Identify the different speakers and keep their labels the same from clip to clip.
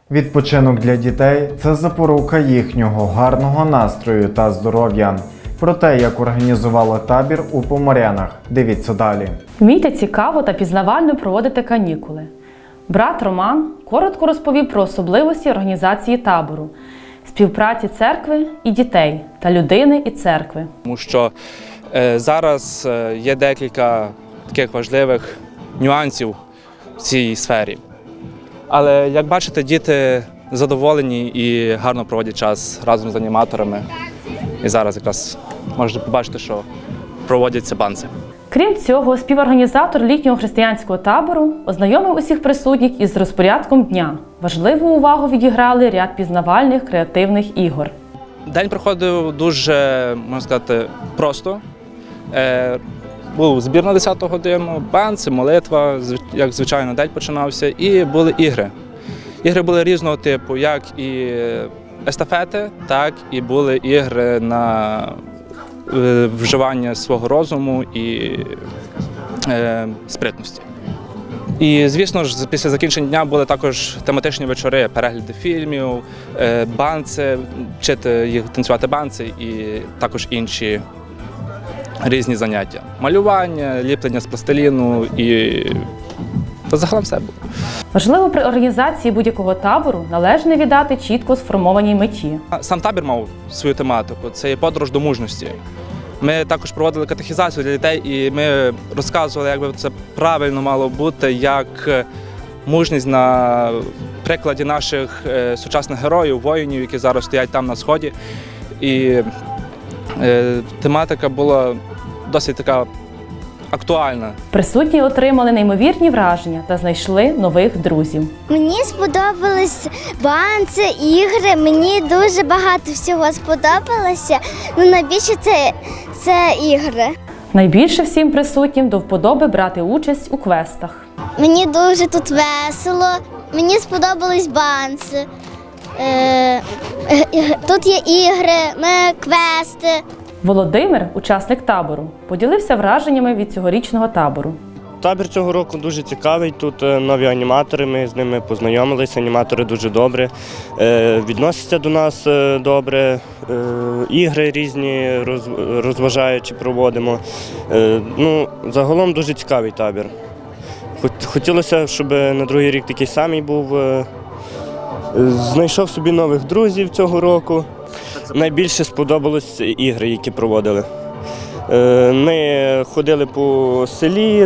Speaker 1: Відпочинок для дітей – це запорука їхнього гарного настрою та здоров'я. Про те, як організували табір у Поморянах, дивіться далі.
Speaker 2: Вмійте цікаво та пізнавально проводити канікули. Брат Роман коротко розповів про особливості організації табору, співпраці церкви і дітей та людини і церкви.
Speaker 3: Тому що зараз є декілька таких важливих нюансів в цій сфері. Але, як бачите, діти задоволені і гарно проводять час разом з аніматорами. І зараз якраз можете побачити, що проводяться банці.
Speaker 2: Крім цього, співорганізатор літнього християнського табору ознайомив усіх присутніх із розпорядком дня. Важливу увагу відіграли ряд пізнавальних креативних ігор.
Speaker 3: День проходив дуже, можна сказати, просто. Був збір на 10 годину, банці, молитва, як звичайно день починався, і були ігри. Ігри були різного типу, як і естафети, так і були ігри на вживання свого розуму і спритності. І, звісно ж, після закінчення дня були також тематичні вечори, перегляди фільмів, банці, вчити їх танцювати банці і також інші різні заняття. Малювання, ліплення з пластиліну і загалом все було.
Speaker 2: Важливо при організації будь-якого табору належно віддати чітко сформованій меті.
Speaker 3: Сам табір мав свою тематику – це є подорож до мужності. Ми також проводили катехізацію для дітей і ми розказували, як би це правильно мало бути, як мужність на прикладі наших сучасних героїв, воїнів, які зараз стоять там на Сході. І тематика була досить така актуальна.
Speaker 2: Присутні отримали неймовірні враження та знайшли нових друзів.
Speaker 4: Мені сподобались банці, ігри, мені дуже багато всього сподобалося, але найбільше це ігри.
Speaker 2: Найбільше всім присутнім до вподоби брати участь у квестах.
Speaker 4: Мені дуже тут весело, мені сподобались банці. Тут є ігри, квести.
Speaker 2: Володимир, учасник табору, поділився враженнями від цьогорічного табору.
Speaker 5: Табір цього року дуже цікавий, тут нові аніматори, ми з ними познайомилися, аніматори дуже добрі, відносяться до нас добре, ігри різні розважаючі проводимо. Загалом дуже цікавий табір. Хотілося, щоб на другий рік такий самий був. Знайшов собі нових друзів цього року. Найбільше сподобались ігри, які проводили. Ми ходили по селі,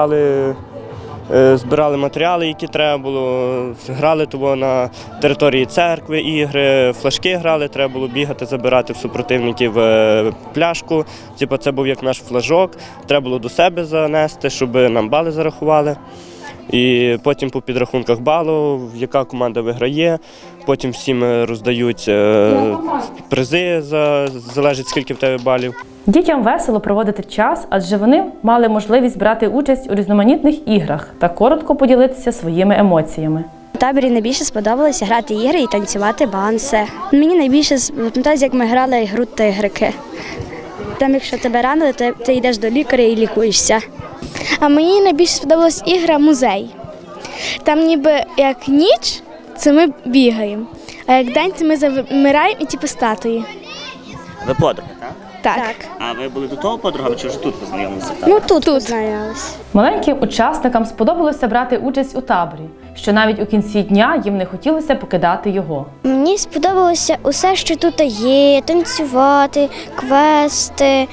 Speaker 5: збирали матеріали, які треба було, грали того на території церкви ігри, флажки грали, треба було бігати, забирати в супротивників пляшку. Це був як наш флажок, треба було до себе занести, щоб нам бали зарахували. І потім по підрахунках балу, яка команда виграє, потім всім роздають призи, залежить скільки в тебе балів.
Speaker 2: Дітям весело проводити час, адже вони мали можливість брати участь у різноманітних іграх та коротко поділитися своїми емоціями.
Speaker 6: У таборі найбільше сподобалося грати ігри і танцювати банси. Мені найбільше запам'яталося, як ми грали гру тигрики. Там, якщо тебе ранили, то ти йдеш до лікаря і лікуєшся.
Speaker 7: А мені найбільше сподобалась ігра «Музей». Там ніби як ніч, це ми бігаємо, а як день, це ми замираємо і типу статуї.
Speaker 8: Ви подруги, так?
Speaker 7: Так.
Speaker 8: А ви були до того подругами, чи вже тут познайомилися?
Speaker 7: Тут познайомилися.
Speaker 2: Маленьким учасникам сподобалося брати участь у таборі, що навіть у кінці дня їм не хотілося покидати його.
Speaker 4: Мені сподобалося усе, що тут є, танцювати, квести,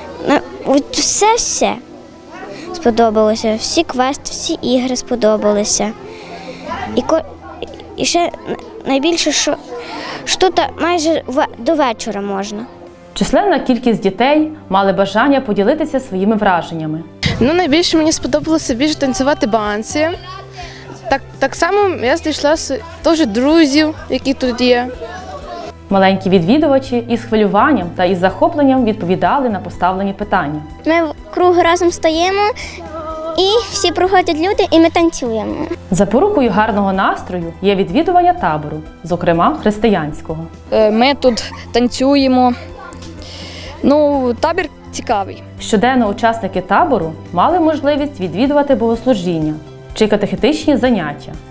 Speaker 4: все сподобалося. Всі квести, всі ігри сподобалися. І ще найбільше, що тут майже до вечора можна.
Speaker 2: Численна кількість дітей мали бажання поділитися своїми враженнями.
Speaker 7: Найбільше мені сподобалося більше танцювати банці. Так само я знайшла теж друзів, які тут є.
Speaker 2: Маленькі відвідувачі із хвилюванням та із захопленням відповідали на поставлені питання.
Speaker 4: Ми в круг разом стаємо, і всі приходять люди, і ми танцюємо.
Speaker 2: Запорукою гарного настрою є відвідування табору, зокрема християнського.
Speaker 9: Ми тут танцюємо. Табір цікавий.
Speaker 2: Щоденно учасники табору мали можливість відвідувати богослужіння чи катехетичні заняття.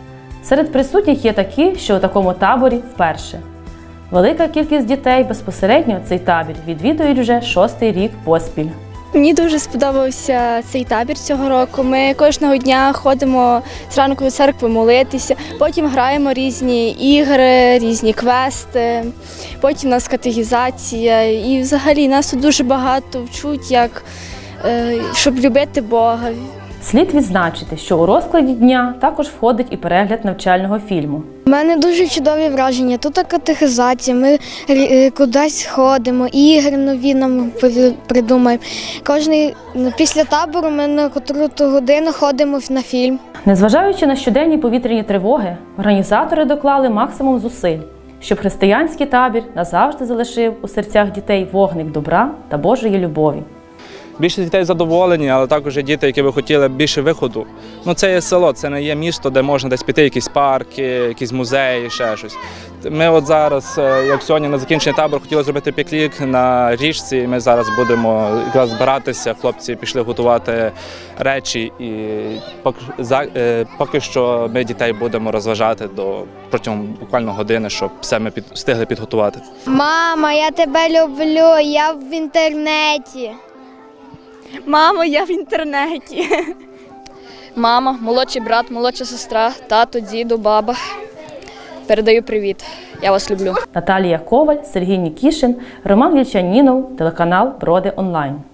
Speaker 2: Серед присутніх є такі, що у такому таборі вперше. Велика кількість дітей безпосередньо цей табір відвідують вже 6-й рік поспіль.
Speaker 7: Мені дуже сподобався цей табір цього року. Ми кожного дня ходимо зранку до церкви молитися, потім граємо різні ігри, різні квести, потім у нас катехізація. І взагалі нас тут дуже багато вчуть, щоб любити Бога.
Speaker 2: Слід відзначити, що у розкладі дня також входить і перегляд навчального фільму.
Speaker 4: У мене дуже чудові враження. Тут катехизація, ми кудись ходимо, ігри нові нам придумаємо. Після табору ми на котру-то годину ходимо на фільм.
Speaker 2: Незважаючи на щоденні повітряні тривоги, організатори доклали максимум зусиль, щоб християнський табір назавжди залишив у серцях дітей вогник добра та Божої любові.
Speaker 3: Більше дітей задоволені, але також є діти, які би хотіли більше виходу. Ну, це є село, це не є місто, де можна десь піти, якісь парки, якісь музеї, ще щось. Ми от зараз, як сьогодні на закінчення табору, хотіли зробити пікнік на річці, і ми зараз будемо якраз збиратися, хлопці пішли готувати речі, і поки що ми дітей будемо розважати протягом буквально години, щоб все ми встигли підготувати.
Speaker 4: Мама, я тебе люблю, я в інтернеті.
Speaker 7: Мамо, я в інтернеті.
Speaker 9: Мама, молодший брат, молодша сестра, тато, діду, баба. Передаю привіт. Я вас люблю.
Speaker 2: Наталія Коваль, Сергій Нікішин, Роман Вільчанінов, телеканал Броди Онлайн.